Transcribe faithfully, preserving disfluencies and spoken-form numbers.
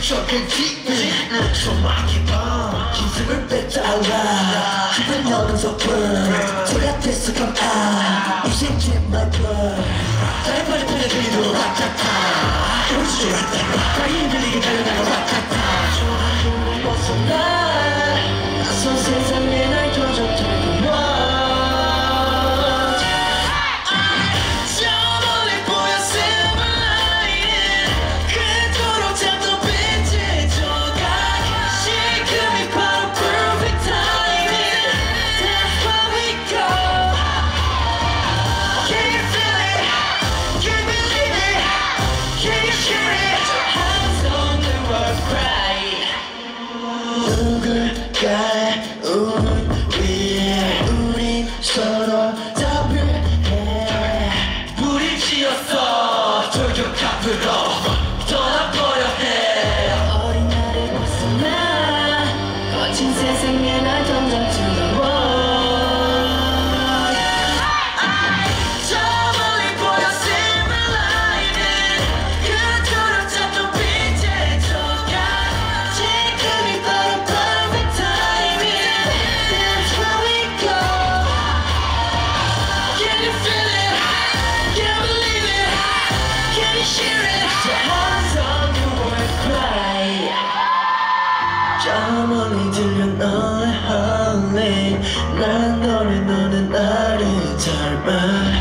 적은 기분 소막이 밤 기승을 빼달라 기분 너는 소품 저 같았어 come out 입생진 my blood 다른 말을 들려드리도 라타타 우리 주저 라타타 다 힘들리게 달려나가 라타타 조금도 벗어나 낯선 세상에 날 던져들고 뭐 누굴까의 우물 위에 우린 서로 답을 해 부딪히었어 돌격 앞으로 떠나버려 해 어린 나를 벗어나 거친 세상에 날 던져주고 저 멀리 들려 너의 헐리 난 너를 너는 나를 닮아